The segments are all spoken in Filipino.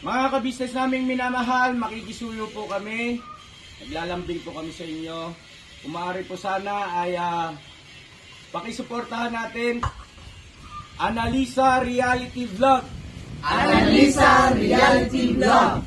Mga kabisnes naming minamahal, makikisuyo po kami. Naglalambing po kami sa inyo. Kung maaari po sana ay pakisuportahan natin Analisa Reality Vlog. Analisa Reality Vlog.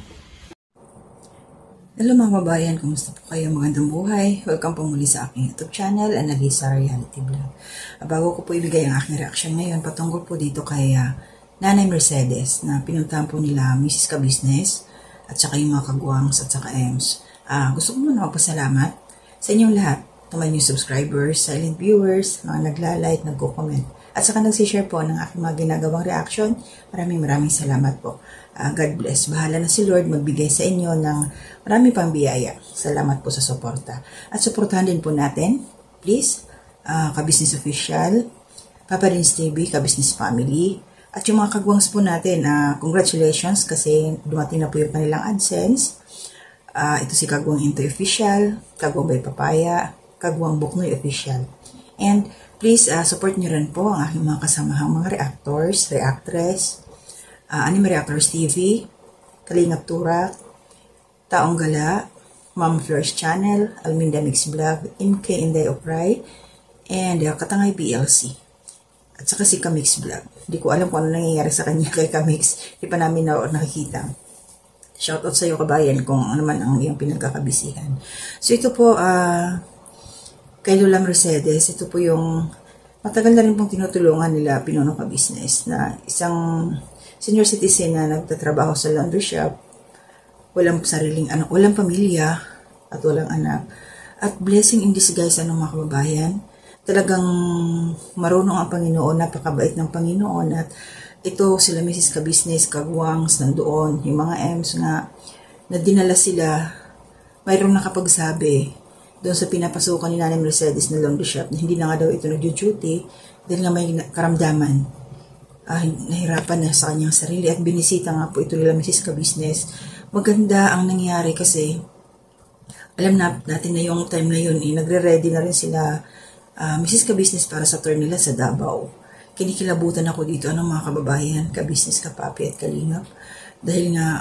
Hello mga kabayan, kumusta po kayo? Magandang buhay. Welcome po muli sa aking YouTube channel, Analisa Reality Vlog. Bago ko po ibigay ang aking reaction ngayon, patungkol po dito kay Nanay Mercedes na pinuntahan po nila Mrs. Ka-Business at saka yung mga kagwangs at saka Ems. Gusto ko muna magpasalamat sa inyong lahat, naman yung subscribers, silent viewers, mga nagla-like, nagko-comment, at saka nagsishare po ng aking mga ginagawang reaction. Maraming salamat po. God bless. Bahala na si Lord magbigay sa inyo ng marami pang biyaya. Salamat po sa suporta. At suportahan din po natin, please, Ka-Business Official, Papa Rins TV, Ka-Business Family, at yung mga kagwangs po natin. Congratulations kasi dumating na po yung kanilang AdSense. Ito si Kagwang Into Official, Kagwang by Papaya, Kagwang Buknoy Official. And please support nyo rin po ang aking mga kasamahang mga reactors, reactress, Anime Reactors TV, Kalingap Turak, Taong Gala, Mom Flores Channel, Alminda Mix Vlog, MK Inday Opry, and Katangay PLC. At saka si Kamix Vlog. Hindi ko alam kung ano nangyayari sa kanya kay Kamix. Hindi pa namin nakikita. Shoutout sa iyo kabayan kung ano man ang iyong pinagkakabisihan. So ito po, kay Lola Mercedes, ito po yung matagal na rin pong tinutulungan nila Pinuno Ka-Business na isang senior citizen na nagtatrabaho sa laundry shop, walang sariling anak, walang pamilya, at walang anak. At blessing in disguise, mga kababayan. Talagang marunong ang Panginoon, napakabait ng Panginoon. At ito sila Mrs. Ka-Business, Kagwangs, nandoon, yung mga M's na dinala sila, mayroong nakapagsabi doon sa pinapasukan ni Nanay Mercedes na laundry shop na hindi na nga daw ito nag-duty dahil nga may karamdaman. Nahirapan na sa kanyang sarili at binisita nga po ito nila Mrs. Ka-Business. Maganda ang nangyari kasi alam natin na yung time na yun, nagre-ready na rin sila Mrs. Ka-Business para sa tour nila sa Davao. Kinikilabutan ako dito mga kababayan, Ka-Business, Kapapi at Kalingap. Dahil nga,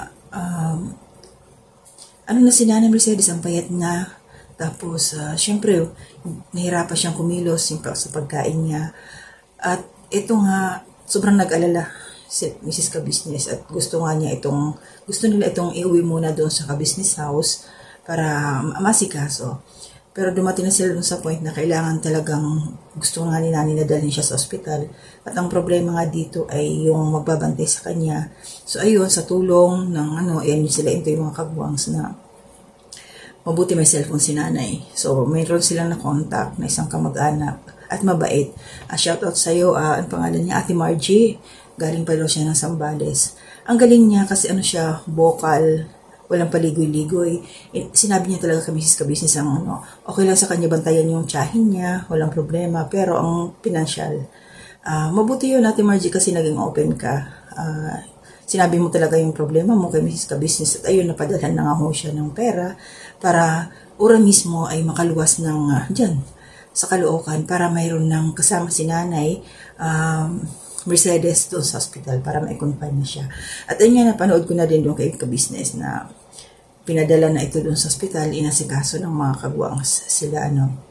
na si Nanay Mercedes, ang payat na. Tapos, syempre, nahirapan siyang kumilos sa pagkain niya. At ito nga, sobrang nag-alala si Mrs. Ka-Business at gusto nila itong iuwi muna doon sa Ka-Business house para masikaso. Pero dumating na sila doon sa point na kailangan talagang gusto nga ni Nani na dalhin siya sa ospital. At ang problema nga dito ay yung magbabantay sa kanya. So ayun, sa tulong ng ayan sila ito yung mga kagwangs na mabuti may cellphone si nanay. So mayroon silang na-contact na isang kamag-anak at mabait. Shoutout sa iyo, ang pangalan niya, Ate Margie. Galing pa daw siya ng Sambales. Ang galing niya kasi siya, vocal, walang paligoy-ligoy. Sinabi niya talaga kami Mrs. Ka-Business okay lang sa kanya bantayan yung tsahin niya, walang problema, pero ang financial, mabuti yun Ate Margie kasi naging open ka. Sinabi mo talaga yung problema mo kay Mrs. Ka-Business at ayun, napadalhan na nga ho siya ng pera para ura mismo ay makaluwas ng dyan sa Caloocan para mayroon ng kasama si Nanay Mercedes doon sa hospital para ma-confine na siya. At ayun nga, napanood ko na din doon kay Ka-Business na pinadala na ito doon sa hospital, inasikaso ng mga kagwangs sila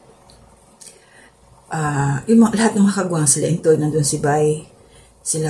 yung lahat ng mga kagwangs sila ito, nandun si Bay, sila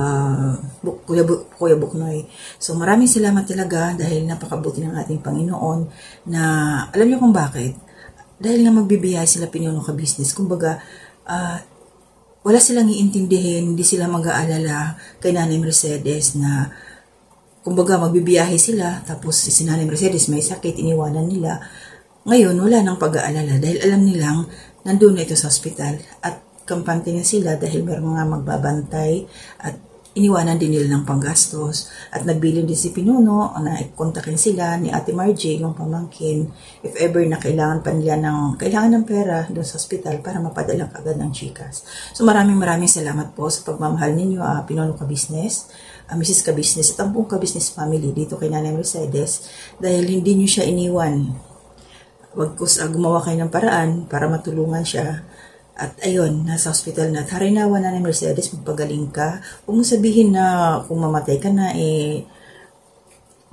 Kuya Buknoy. So maraming salamat talaga dahil napakabuti ng ating Panginoon na alam niyo kung bakit. Dahil nga magbibiyay sila Pinuno Ka-Business. Kumbaga, wala silang iintindihin, hindi sila mag-aalala kay Nanay Mercedes na kumbaga magbibiyahe sila tapos si Nanay Mercedes may sakit, iniwanan nila. Ngayon, wala nang pag-aalala dahil alam nilang nandun na ito sa hospital at kampante na sila dahil meron mga magbabantay at iniwanan din nila ng panggastos at nagbilin din si Pinuno na ikontakin sila ni Ate Margie, yung pamangkin, if ever na kailangan ng pera doon sa hospital para mapadalang agad ng chikas. So maraming salamat po sa pagmamahal ninyo, Pinuno Ka-Business, Mrs. Ka-Business at ang buong Ka-Business family dito kay Nanay Mercedes dahil hindi nyo siya iniwan. Wagkus gumawa kayo ng paraan para matulungan siya. At ayun, nasa hospital na. Harinawa na ni Mercedes, magpagaling ka. Huwag mo sabihin na kung mamatay ka na,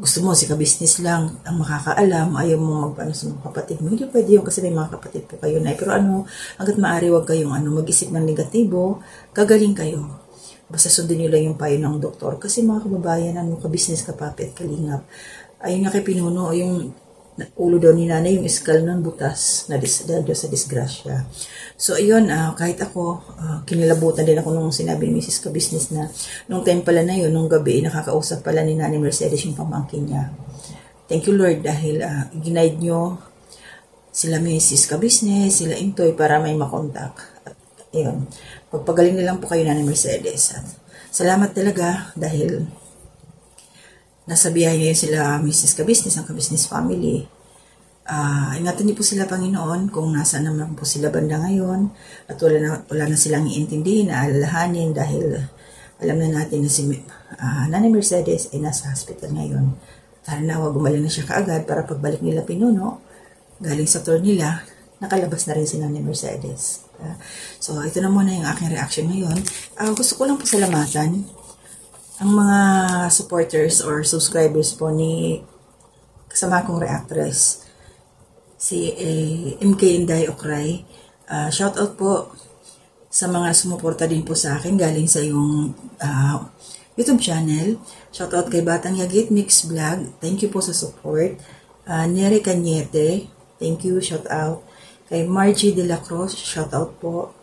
gusto mo, si ka-business lang ang makakaalam, ayaw mo magpaano sa mga kapatid mo. Hindi pwede yun kasi may mga kapatid po kayo na. Pero hanggat maaari, wag kayong mag-isip ng negatibo, gagaling kayo. Basta sundin nyo lang yung payo ng doktor. Kasi mga kababayan, ka-business, kapapit, kalingap. Ayun nga kay Pinuno, yung ulo daw ni nanay, yung iskal nun butas, dahil sa disgrasya. So, ayun, kahit ako, kinilabutan din ako nung sinabi ni Mrs. Ka-business na nung time pala na yun, nung gabi, nakakausap pala ni Nanay Mercedes yung pamangkin niya. Thank you, Lord, dahil ginaid nyo sila Mrs. Ka-business, sila Intoy, para may makontak. At, ayun, pagpagaling na lang po kayo, Nanay Mercedes. At salamat talaga dahil nasa biyahe niyo sila Mrs. Ka-business, ang Ka-business family. Ingatan niyo po sila, Panginoon, kung nasa naman po sila banda ngayon at wala na silang iintindihin, alalahanin dahil alam na natin na si Nanay Mercedes ay nasa hospital ngayon. Sana gumaling na siya kaagad para pagbalik nila Pinuno, galing sa tour nila, nakalabas na rin si Nanay Mercedes. So, ito na muna yung aking reaction ngayon. Gusto ko lang po salamatan ang mga supporters or subscribers po ni kasama kong reactress, si MK Inday Okray. Shout out po sa mga sumuporta din po sa akin galing sa yung YouTube channel. Shout out kay Batang Yagit Mix Vlog. Thank you po sa support. Neri Cañete, thank you, shout out. Kay Margie De La Cruz, shout out po.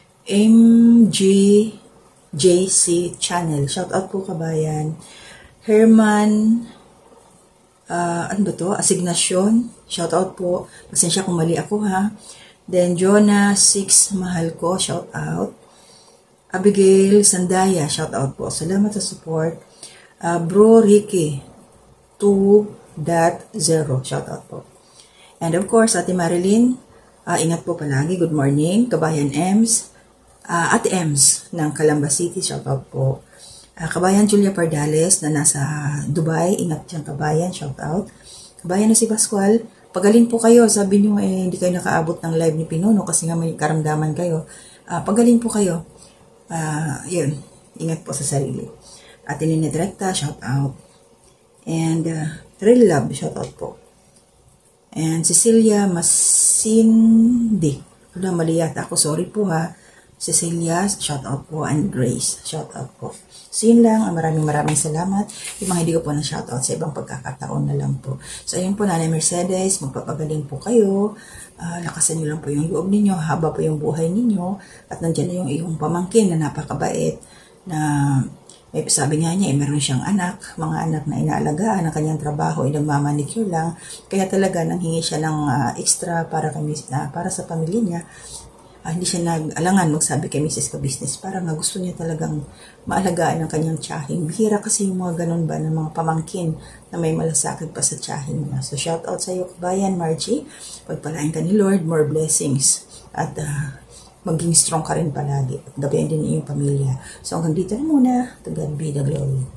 MGJC channel, shout out po kabayan. Herman ano ba to? Asignasyon. Shout out po. Pasensya kung mali ako ha. Then Jonah 6 mahal ko. Shout out. Abigail Sandaya. Shout out po. Salamat sa support. Bro Ricky 2.0. Shout out po. And of course, Ate Marilyn. Ingat po palagi. Good morning. Kabayan Ems. Ate Ems ng Calamba City. Shout out po. Kabayan Julia Pardales na nasa Dubai, ingat dyan kabayan, shout out. Kabayan na si Pascual, pagaling po kayo, sabi nyo hindi kayo nakaabot ng live ni Pinuno kasi nga may karamdaman kayo. Pagaling po kayo, yun, ingat po sa sarili. Ate Nina Directa, shout out. And Real Love, shout out po. And Cecilia Masindi, mali yata ako, sorry po ha. Cecilia, shout out po, and Grace, shout out po. So yun lang, maraming salamat. Yung mga hindi ko po na shout out sa ibang pagkakataon na lang po. So ayun po, Nanay Mercedes, magpapagaling po kayo. Lakasan nyo lang po yung loob ninyo, haba po yung buhay ninyo. At nandyan na yung iyong pamangkin na napakabait. Na may sabi nga niya, meron siyang anak, mga anak na inaalagaan ng kanyang trabaho, nagmamanicure lang. Kaya talaga nanghingi siya ng extra para sa pamilya niya. Hindi siya nag-alangan magsabi kay Mrs. Ka-business para nga gusto niya talagang maalagaan ng kanyang tiyahing. Bihira kasi yung mga ganun ba ng mga pamangkin na may malasakit pa sa tiyahing niya. So shout out sa iyo kabayan Margie. Pagpalain ka ni Lord, more blessings. At maging strong ka rin palagi. At gabayan din iyong pamilya. So hanggang dito na muna. To God be the glory.